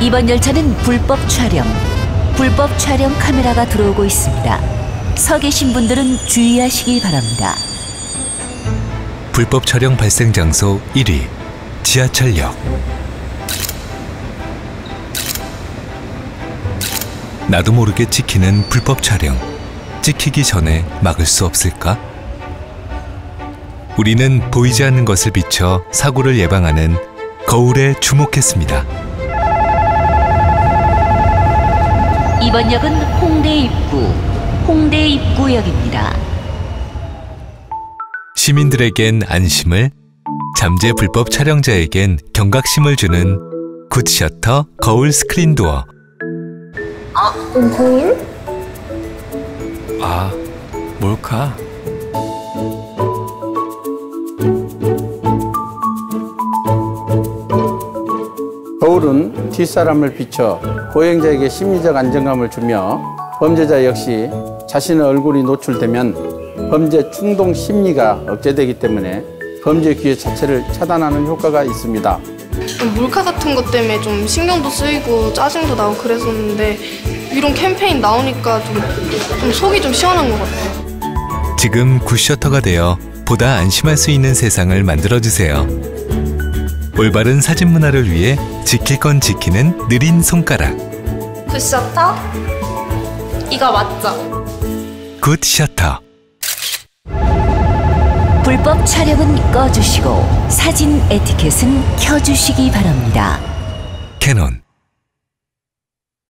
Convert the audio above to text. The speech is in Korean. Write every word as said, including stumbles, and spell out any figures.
이번 열차는 불법 촬영, 불법 촬영 카메라가 들어오고 있습니다. 서 계신 분들은 주의하시기 바랍니다. 불법 촬영 발생 장소 일 위, 지하철역. 나도 모르게 찍히는 불법 촬영. 찍히기 전에 막을 수 없을까? 우리는 보이지 않는 것을 비춰 사고를 예방하는 거울에 주목했습니다. 이번 역은 홍대 입구, 홍대 입구역입니다. 시민들에겐 안심을, 잠재 불법 촬영자에겐 경각심을 주는 굿셔터 거울 스크린 도어. 아, 거울? 아, 몰카? 거울은 뒷사람을 비춰 보행자에게 심리적 안정감을 주며 범죄자 역시 자신의 얼굴이 노출되면 범죄 충동 심리가 억제되기 때문에 범죄 기회 자체를 차단하는 효과가 있습니다. 몰카 같은 것 때문에 좀 신경도 쓰이고 짜증도 나고 그랬었는데 이런 캠페인 나오니까 좀, 좀 속이 좀 시원한 것 같아요. 지금 굿셔터가 되어 보다 안심할 수 있는 세상을 만들어주세요. 올바른 사진 문화를 위해 지킬 건 지키는 느린 손가락. 굿셔터? 이거 맞죠? 굿셔터. 불법 촬영은 꺼주시고 사진 에티켓은 켜주시기 바랍니다. 캐논